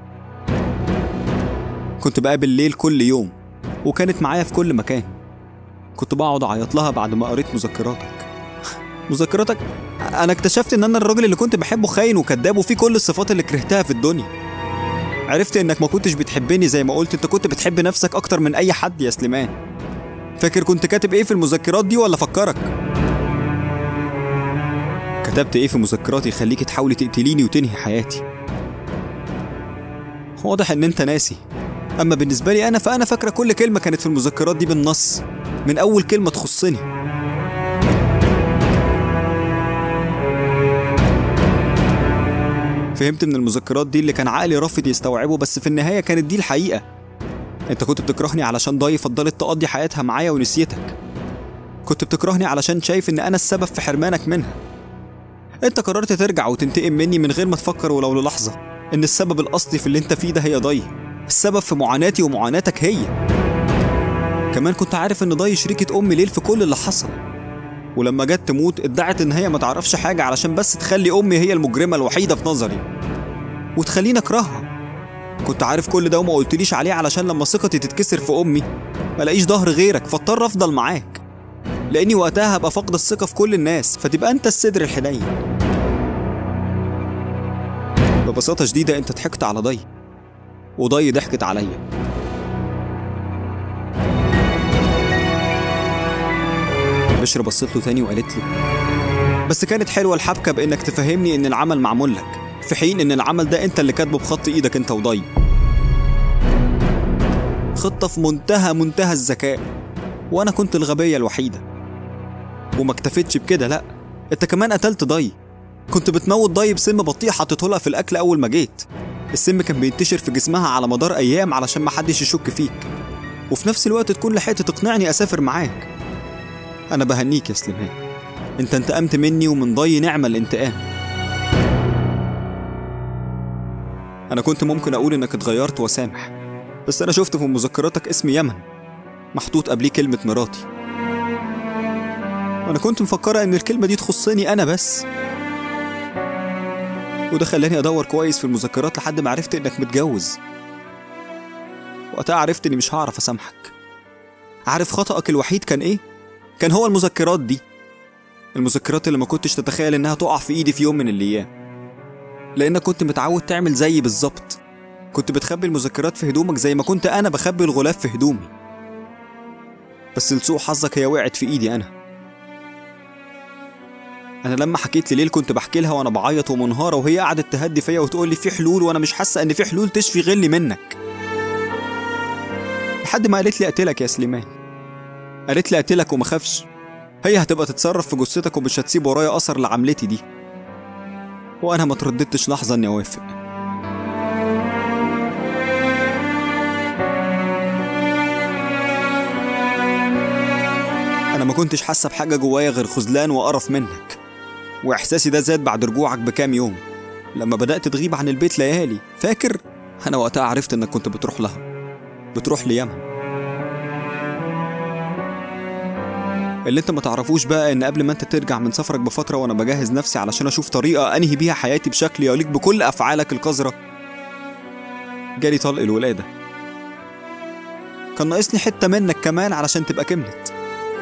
كنت بقابل ليل كل يوم وكانت معايا في كل مكان. كنت بقعد اعيط لها بعد ما قريت مذكراتك. انا اكتشفت ان انا الراجل اللي كنت بحبه خاين وكذاب وفيه كل الصفات اللي كرهتها في الدنيا. عرفت انك ما كنتش بتحبني زي ما قلت، انت كنت بتحب نفسك اكتر من اي حد يا سليمان. فاكر كنت كاتب ايه في المذكرات دي ولا فكرك؟ كتبت ايه في مذكراتي يخليكي تحاولي تقتليني وتنهي حياتي؟ واضح ان انت ناسي. اما بالنسبه لي فانا فاكره كل كلمه كانت في المذكرات دي بالنص، من اول كلمه تخصني. فهمت من المذكرات دي اللي كان عقلي رافض يستوعبه، بس في النهايه كانت دي الحقيقه. انت كنت بتكرهني علشان ضاي فضلت تقضي حياتها معايا ونسيتك. كنت بتكرهني علشان شايف ان انا السبب في حرمانك منها. انت قررت ترجع وتنتقم مني من غير ما تفكر ولو للحظه ان السبب الاصلي في اللي انت فيه ده هي ضاي، السبب في معاناتي ومعاناتك هي. كمان كنت عارف ان ضاي شريكة أمي ليل في كل اللي حصل، ولما جت تموت ادعت ان هي ما تعرفش حاجة علشان بس تخلي أمي هي المجرمة الوحيدة في نظري وتخليني اكرهها. كنت عارف كل ده وما قلتليش عليه علشان لما ثقتي تتكسر في أمي ملاقيش ظهر غيرك، فاضطر افضل معاك، لاني وقتها هبقى فاقد الثقة في كل الناس، فتبقى انت الصدر الحنين. ببساطة شديدة انت ضحكت على ضي وضي ضحكت عليا. بشرى بصيت له تاني وقالت له بس كانت حلوة الحبكة بانك تفهمني ان العمل معمول لك، في حين ان العمل ده انت اللي كاتبه بخط ايدك انت وضي. خطة في منتهى الذكاء، وانا كنت الغبية الوحيدة. وما اكتفيتش بكده، لا انت كمان قتلت ضي. كنت بتموت ضي بسم بطيء حطيته لها في الاكل اول ما جيت. السم كان بينتشر في جسمها على مدار ايام علشان ما حدش يشك فيك، وفي نفس الوقت تكون لحقت تقنعني اسافر معاك. انا بهنيك يا سليمان، انت انتقمت مني ومن ضي نعمة الانتقام. انا كنت ممكن اقول انك اتغيرت وسامح، بس انا شفت في مذكراتك اسم يمن محطوط قبليه كلمة مراتي. وأنا كنت مفكرة إن الكلمة دي تخصني أنا بس. وده خلاني أدور كويس في المذكرات لحد ما عرفت إنك متجوز. وقتها عرفت إني مش هعرف أسامحك. عارف خطأك الوحيد كان إيه؟ كان هو المذكرات دي، المذكرات اللي ما كنتش تتخيل إنها تقع في إيدي في يوم من الأيام، لأنك كنت متعود تعمل زيي بالظبط. كنت بتخبي المذكرات في هدومك زي ما كنت أنا بخبي الغلاف في هدومي، بس لسوء حظك هي وقعت في إيدي أنا لما حكيت لليل كنت بحكي لها وأنا بعيط ومنهارة، وهي قعدت تهدي فيا وتقول لي في حلول، وأنا مش حاسة إن في حلول تشفي غلي منك. لحد ما قالت لي أقتلك يا سليمان. قالت لي أقتلك وما خافش، هي هتبقى تتصرف في جثتك ومش هتسيب ورايا أثر لعملتي دي. وأنا ما ترددتش لحظة إني أوافق. أنا ما كنتش حاسة بحاجة جوايا غير خذلان وقرف منك، وإحساسي ده زاد بعد رجوعك بكام يوم لما بدأت تغيب عن البيت ليالي. فاكر؟ أنا وقتها عرفت إنك كنت بتروح لها، بتروح ليمن. اللي انت ما تعرفوش بقى ان قبل ما انت ترجع من سفرك بفترة وانا بجهز نفسي علشان اشوف طريقة انهي بيها حياتي بشكل يليق بكل افعالك القذرة، جالي طلق الولادة. كان ناقصني حتة منك كمان علشان تبقى كملت.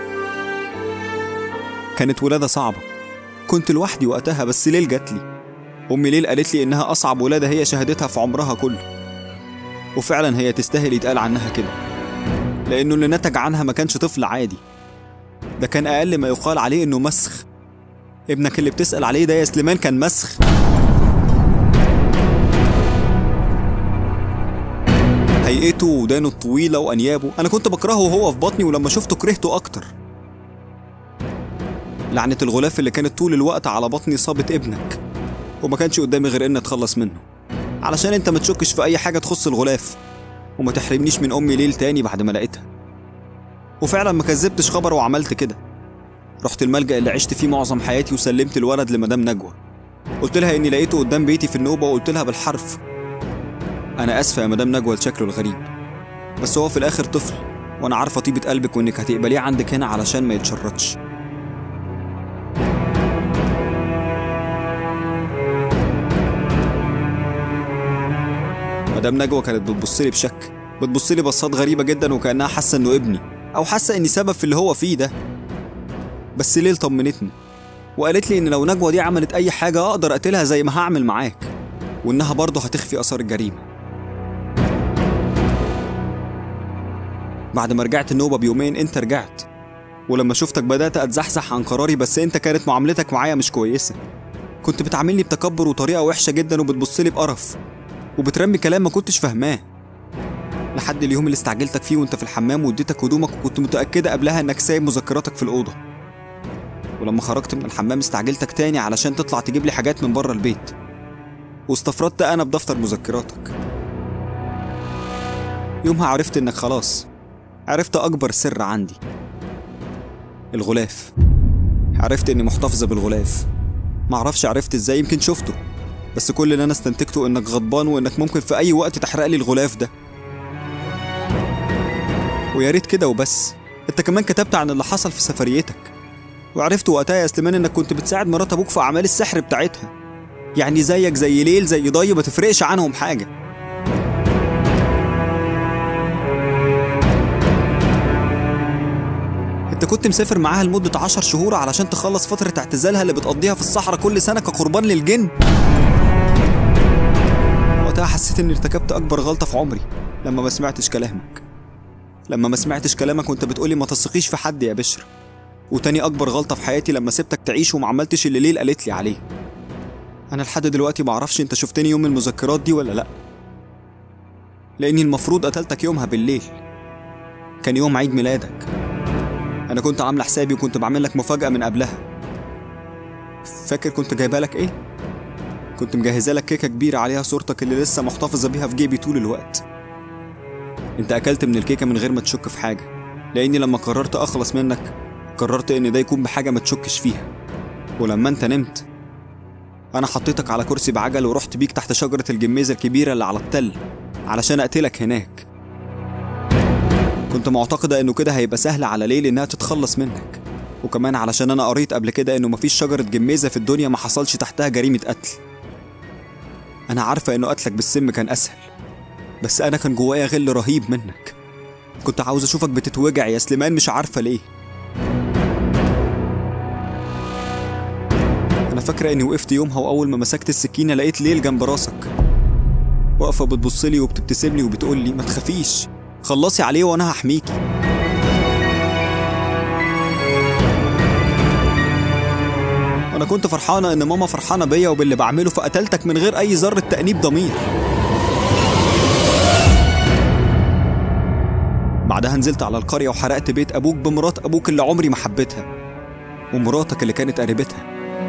كانت ولادة صعبة، كنت لوحدي وقتها، بس ليل جاتلي. امي ليل قالت لي انها اصعب ولادة هي شهدتها في عمرها كله، وفعلا هي تستاهل يتقال عنها كده، لانه اللي نتج عنها ما كانش طفل عادي، ده كان أقل ما يقال عليه إنه مسخ. ابنك اللي بتسأل عليه ده يا سليمان كان مسخ. هيئته ودانه الطويلة وأنيابه أنا كنت بكرهه وهو في بطني، ولما شفته كرهته أكتر. لعنة الغلاف اللي كانت طول الوقت على بطني صابت ابنك، وما كانش قدامي غير إن أتخلص منه علشان أنت ما تشكش في أي حاجة تخص الغلاف، وما تحرمنيش من أمي ليل تاني بعد ما لقيتها. وفعلا ما كذبتش خبر وعملت كده. رحت الملجأ اللي عشت فيه معظم حياتي وسلمت الولد لمدام نجوى. قلت لها اني لقيته قدام بيتي في النوبة، وقلت لها بالحرف انا اسفة يا مدام نجوى لشكله الغريب، بس هو في الاخر طفل، وانا عارفة طيبة قلبك وانك هتقبليه عندك هنا علشان ما يتشردش. مدام نجوى كانت بتبصلي بشك، بتبصلي بصات غريبة جدا وكأنها حاسة انه ابني، او حاسة اني سبب في اللي هو فيه ده. بس ليل طمنتني وقالت لي ان لو نجوى دي عملت اي حاجة اقدر اقتلها زي ما هعمل معاك، وانها برضه هتخفي اثار الجريمة. بعد ما رجعت النوبة بيومين انت رجعت، ولما شفتك بدأت اتزحزح عن قراري، بس انت كانت معاملتك معايا مش كويسة. كنت بتعاملني بتكبر وطريقة وحشة جدا، وبتبصلي بقرف، وبترمي كلام ما كنتش فاهماه، لحد اليوم اللي استعجلتك فيه وانت في الحمام واديتك هدومك، وكنت متأكدة قبلها انك سايب مذكراتك في الأوضة. ولما خرجت من الحمام استعجلتك تاني علشان تطلع تجيب لي حاجات من بره البيت، واستفردت انا بدفتر مذكراتك. يومها عرفت انك خلاص عرفت اكبر سر عندي، الغلاف. عرفت اني محتفظة بالغلاف، معرفش عرفت ازاي، يمكن شفته، بس كل اللي انا استنتجته انك غضبان وانك ممكن في اي وقت تحرق لي الغلاف ده. ويا ريت كده وبس، انت كمان كتبت عن اللي حصل في سفريتك، وعرفت وقتها يا سليمان انك كنت بتساعد مرات ابوك في اعمال السحر بتاعتها، يعني زيك زي ليل زي ضي ما تفرقش عنهم حاجة. انت كنت مسافر معاها لمدة 10 شهور علشان تخلص فترة اعتزالها اللي بتقضيها في الصحراء كل سنة كقربان للجن. وقتها حسيت اني ارتكبت اكبر غلطة في عمري لما ما سمعتش كلامك. لما ما سمعتش كلامك وانت بتقولي ما تثقيش في حد يا بشر. وتاني اكبر غلطة في حياتي لما سبتك تعيش وما عملتش اللي ليل قالت لي عليه. انا لحد دلوقتي ما اعرفش انت شفتني يوم المذكرات دي ولا لا، لاني المفروض قتلتك يومها بالليل، كان يوم عيد ميلادك. انا كنت عامله حسابي وكنت بعمل لك مفاجأة من قبلها. فاكر كنت جايبه لك ايه؟ كنت مجهزه لك كيكة كبيرة عليها صورتك اللي لسه محتفظة بيها في جيبي طول الوقت. انت اكلت من الكيكة من غير ما تشك في حاجة، لاني لما قررت اخلص منك قررت ان ده يكون بحاجة ما تشكش فيها. ولما انت نمت انا حطيتك على كرسي بعجل ورحت بيك تحت شجرة الجميزة الكبيرة اللي على التل علشان اقتلك هناك. كنت معتقدة انه كده هيبقى سهل على ليل انها تتخلص منك، وكمان علشان أنا قريت قبل كده إنه مفيش شجرة جميزة في الدنيا ما حصلش تحتها جريمة قتل. أنا عارفة إنه قتلك بالسم كان أسهل، بس أنا كان جوايا غل رهيب منك. كنت عاوز أشوفك بتتوجع يا سليمان، مش عارفة ليه. أنا فاكرة إني وقفت يومها وأول ما مسكت السكينة لقيت ليل جنب راسك واقفة بتبصلي وبتبتسملي وبتقولي ما تخافيش، خلصي عليه وأنا هحميكي. أنا كنت فرحانة إن ماما فرحانة بيا وباللي بعمله، فقتلتك من غير أي ذرة تأنيب ضمير. بعدها نزلت على القرية وحرقت بيت أبوك بمرات أبوك اللي عمري ما حبيتها، ومراتك اللي كانت قريبتها.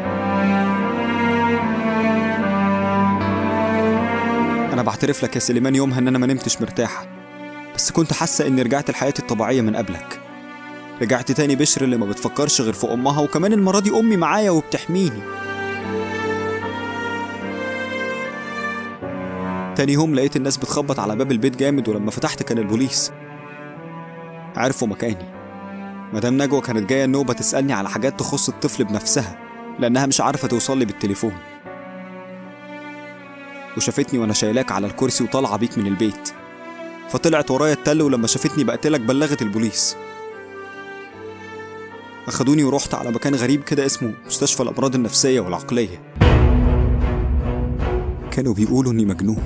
أنا بعترف لك يا سليمان يومها إن أنا ما نمتش مرتاحة، بس كنت حاسة إني رجعت لحياتي الطبيعية من قبلك. رجعت تاني بشر اللي ما بتفكرش غير في أمها، وكمان المرة دي أمي معايا وبتحميني. تاني يوم لقيت الناس بتخبط على باب البيت جامد، ولما فتحت كان البوليس. عرفوا مكاني. مدام نجوى كانت جاية النوبة تسألني على حاجات تخص الطفل بنفسها، لأنها مش عارفة توصل لي بالتليفون. وشافتني وأنا شايلاك على الكرسي وطالعة بيك من البيت، فطلعت ورايا التل، ولما شافتني بقتلك بلغت البوليس. أخدوني ورحت على مكان غريب كده اسمه مستشفى الأمراض النفسية والعقلية. كانوا بيقولوا إني مجنون.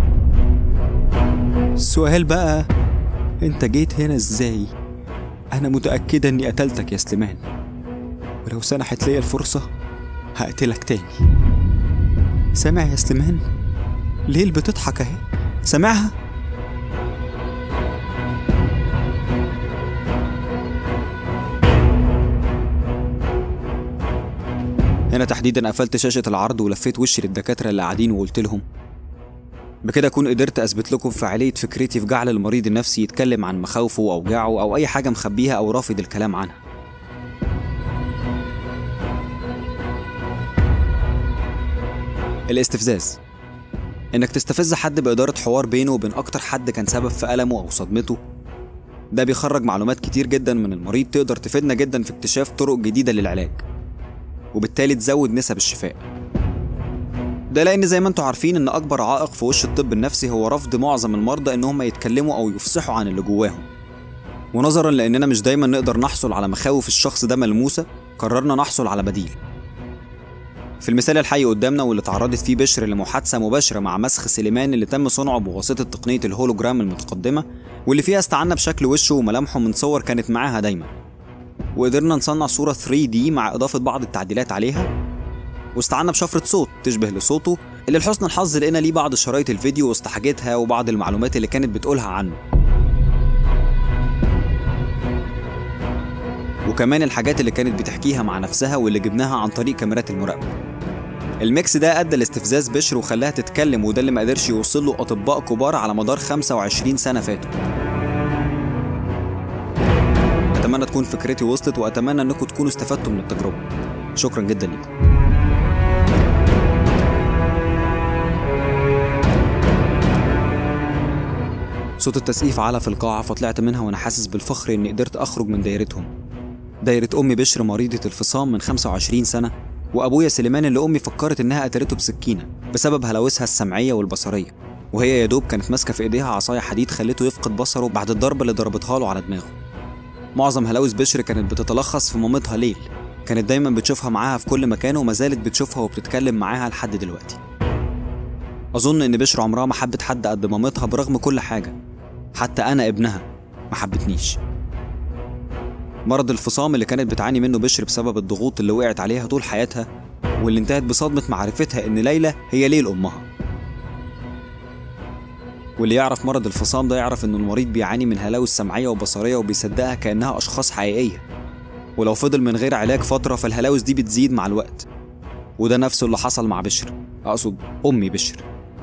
السؤال بقى، أنت جيت هنا إزاي؟ أنا متأكدة إني قتلتك يا سليمان، ولو سنحت لي الفرصة هقتلك تاني. سامع يا سليمان؟ ليل بتضحك أهي، سامعها؟ هنا تحديدا قفلت شاشة العرض ولفيت وشي للدكاترة اللي قاعدين وقلت لهم بكده أكون قدرت أثبت لكم فعالية فكرتي في جعل المريض النفسي يتكلم عن مخاوفه وأوجاعه أو أي حاجة مخبيها أو رافض الكلام عنها. الاستفزاز، إنك تستفز حد بإدارة حوار بينه وبين أكتر حد كان سبب في ألمه أو صدمته، ده بيخرج معلومات كتير جدا من المريض تقدر تفيدنا جدا في اكتشاف طرق جديدة للعلاج، وبالتالي تزود نسب الشفاء. ده لأن زي ما انتوا عارفين إن أكبر عائق في وش الطب النفسي هو رفض معظم المرضى إنهم يتكلموا أو يفصحوا عن اللي جواهم. ونظرا لأننا مش دايما نقدر نحصل على مخاوف الشخص ده ملموسة، قررنا نحصل على بديل. في المثال الحي قدامنا واللي تعرضت فيه بشر لمحادثة مباشرة مع مسخ سليمان اللي تم صنعه بواسطة تقنية الهولوجرام المتقدمة، واللي فيها استعنا بشكل وشه وملامحه من صور كانت معاها دايما، وقدرنا نصنع صورة 3D مع إضافة بعض التعديلات عليها، واستعنا بشفرة صوت تشبه لصوته اللي لحسن الحظ لقينا ليه بعض شرايط الفيديو واستحاجتها وبعض المعلومات اللي كانت بتقولها عنه، وكمان الحاجات اللي كانت بتحكيها مع نفسها واللي جبناها عن طريق كاميرات المراقبة. الميكس ده أدى لاستفزاز بشر وخلاها تتكلم، وده اللي ما قدرش يوصل له أطباء كبار على مدار 25 سنة فاتوا. أتمنى تكون فكرتي وصلت، وأتمنى أنكم تكونوا استفدتوا من التجربة. شكرا جدا لكم. صوت التسقيف علا في القاعة، فطلعت منها وأنا حاسس بالفخر إني قدرت أخرج من دايرتهم، دايرة أمي بشر مريضة الفصام من 25 سنة، وأبويا سليمان اللي أمي فكرت إنها قتلته بسكينة بسبب هلاوسها السمعية والبصرية، وهي يا دوب كانت ماسكة في إيديها عصاية حديد خلته يفقد بصره بعد الضربة اللي ضربتها له على دماغه. معظم هلاوس بشر كانت بتتلخص في مامتها ليل، كانت دايما بتشوفها معاها في كل مكان وما زالت بتشوفها وبتتكلم معاها لحد دلوقتي. أظن إن بشر عمرها ما حبت حد قد مامتها برغم كل حاجة، حتى أنا ابنها ما حبتنيش. مرض الفصام اللي كانت بتعاني منه بشر بسبب الضغوط اللي وقعت عليها طول حياتها، واللي انتهت بصدمة معرفتها إن ليلى هي ليل أمها. واللي يعرف مرض الفصام ده يعرف إن المريض بيعاني من هلاوس سمعية وبصرية وبيصدقها كأنها أشخاص حقيقية، ولو فضل من غير علاج فترة فالهلاوس دي بتزيد مع الوقت، وده نفسه اللي حصل مع بشر، أقصد أمي بشر.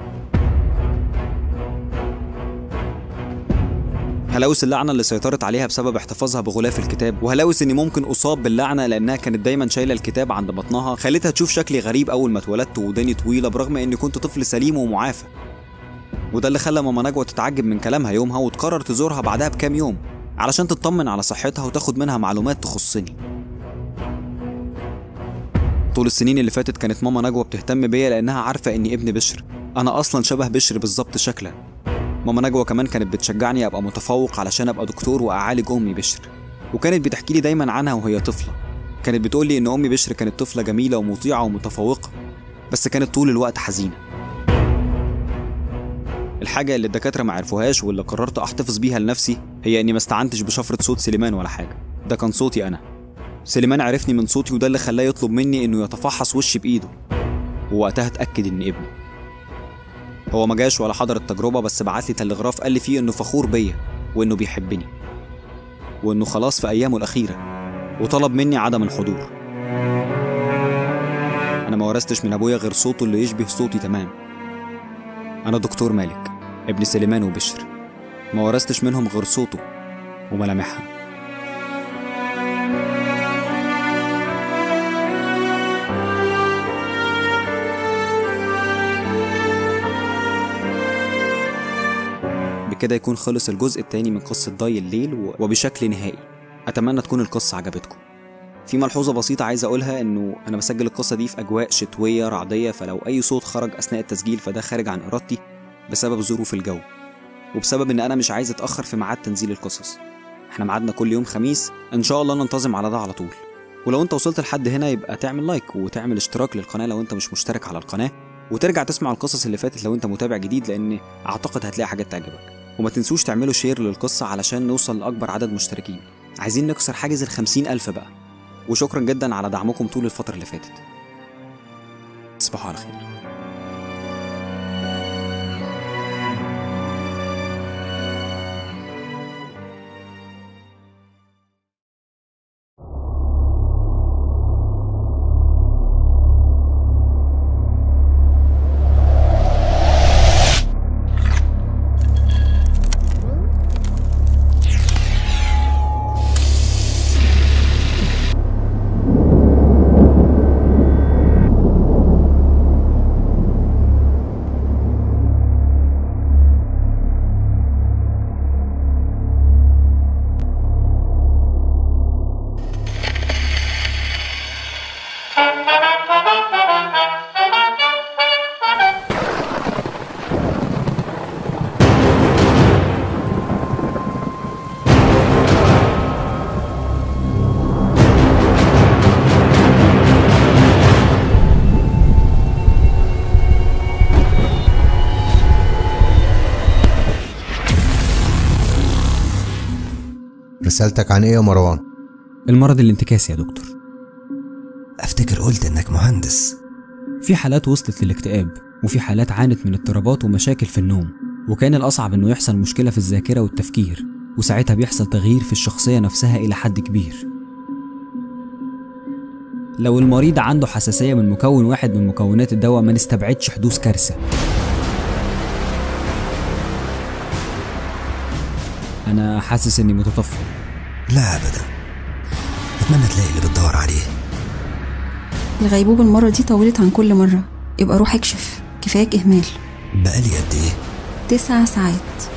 هلاوس اللعنة اللي سيطرت عليها بسبب احتفاظها بغلاف الكتاب، وهلاوس اني ممكن اصاب باللعنة لانها كانت دايما شايلة الكتاب عند بطنها، خلتها تشوف شكلي غريب اول ما اتولدت وداني طويلة برغم اني كنت طفل سليم ومعافى. وده اللي خلى ماما نجوى تتعجب من كلامها يومها وتقرر تزورها بعدها بكام يوم علشان تطمن على صحتها وتاخد منها معلومات تخصني. طول السنين اللي فاتت كانت ماما نجوى بتهتم بيا لانها عارفه اني ابن بشر، انا اصلا شبه بشر بالظبط شكلا. ماما نجوى كمان كانت بتشجعني ابقى متفوق علشان ابقى دكتور واعالج امي بشر، وكانت بتحكي لي دايما عنها وهي طفله. كانت بتقول لي ان امي بشر كانت طفله جميله ومطيعه ومتفوقه، بس كانت طول الوقت حزينه. الحاجه اللي الدكاتره ما عرفوهاش واللي قررت احتفظ بيها لنفسي هي اني ما استعنتش بشفره صوت سليمان ولا حاجه، ده كان صوتي انا. سليمان عرفني من صوتي وده اللي خلاه يطلب مني انه يتفحص وشي بايده، ووقتها اتاكد اني ابنه. هو ما جاش ولا حضر التجربه، بس بعت لي تلغراف قال لي فيه انه فخور بيا وانه بيحبني وانه خلاص في ايامه الاخيره، وطلب مني عدم الحضور. انا ما ورثتش من ابويا غير صوته اللي يشبه صوتي تمام. انا دكتور مالك ابن سليمان وبشر، ما ورثتش منهم غير صوته وملامحها. بكده يكون خلص الجزء الثاني من قصة ضي الليل وبشكل نهائي. أتمنى تكون القصة عجبتكم. في ملحوظة بسيطة عايز أقولها، إنه أنا بسجل القصة دي في أجواء شتوية رعدية، فلو أي صوت خرج أثناء التسجيل فده خارج عن إرادتي بسبب ظروف الجو، وبسبب إن أنا مش عايز أتأخر في ميعاد تنزيل القصص. إحنا ميعادنا كل يوم خميس، إن شاء الله ننتظم على ده على طول. ولو أنت وصلت لحد هنا يبقى تعمل لايك وتعمل اشتراك للقناة لو أنت مش مشترك على القناة، وترجع تسمع القصص اللي فاتت لو أنت متابع جديد، لأن أعتقد هتلاقي حاجات تعجبك. وما تنسوش تعملوا شير للقصة علشان نوصل لأكبر عدد مشتركين. عايزين نكسر حاجز 50,000 بقى. وشكرا جدا على دعمكم طول الفترة اللي فاتت. تصبحوا على خير. رسالتك عن ايه يا مروان؟ المرض الانتكاسي يا دكتور. افتكر قلت انك مهندس. في حالات وصلت للاكتئاب، وفي حالات عانت من اضطرابات ومشاكل في النوم، وكان الأصعب إنه يحصل مشكلة في الذاكرة والتفكير، وساعتها بيحصل تغيير في الشخصية نفسها إلى حد كبير. لو المريض عنده حساسية من مكون واحد من مكونات الدواء ما نستبعدش حدوث كارثة. أنا حاسس إني متطفل. لا أبدا، أتمنى تلاقي اللي بتدور عليه. الغيبوبة المرة دي طولت عن كل مرة، يبقى روح اكشف، كفاية إهمال. بقالي قد إيه؟ 9 ساعات.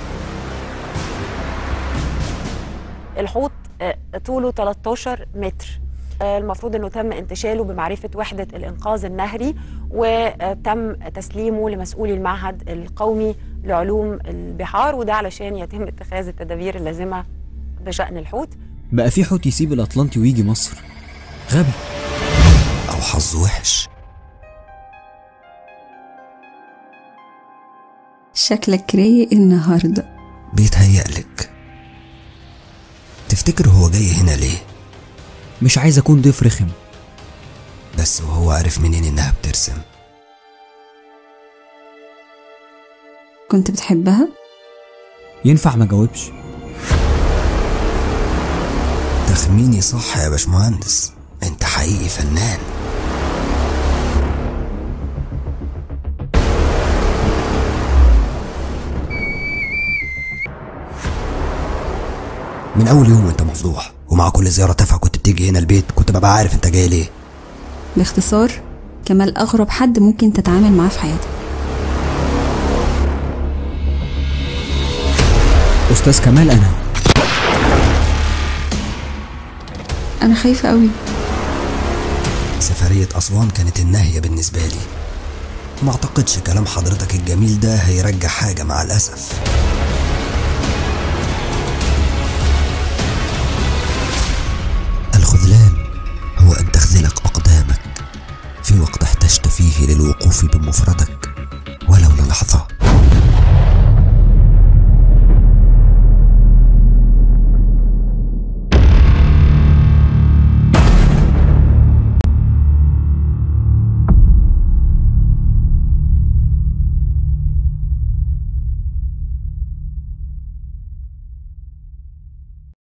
الحوض طوله 13 متر، المفروض انه تم انتشاله بمعرفة وحدة الإنقاذ النهري، وتم تسليمه لمسؤولي المعهد القومي لعلوم البحار، وده علشان يتم اتخاذ التدابير اللازمة بشأن الحوت. بقى في حوت يسيب الأطلنطي ويجي مصر؟ غبي أو حظ وحش. شكلك رايق النهاردة. بيتهيألك. تفتكر هو جاي هنا ليه؟ مش عايز أكون ضيف رخم. بس وهو عارف منين إنها بترسم؟ كنت بتحبها؟ ينفع ما جاوبش؟ تخميني صح يا باشمهندس، انت حقيقي فنان. من اول يوم انت مفضوح، ومع كل زيارة تافهة كنت بتيجي هنا البيت كنت ببقى عارف انت جاي ليه. باختصار، كمال اغرب حد ممكن تتعامل معاه في حياتك. أستاذ كمال، أنا خايفة قوي. سفرية قرية أسوان كانت الناهية بالنسبة لي. ما اعتقدش كلام حضرتك الجميل ده هيرجع حاجة مع الأسف. الخذلان هو أن تخذلك أقدامك في وقت احتجت فيه للوقوف بمفردك.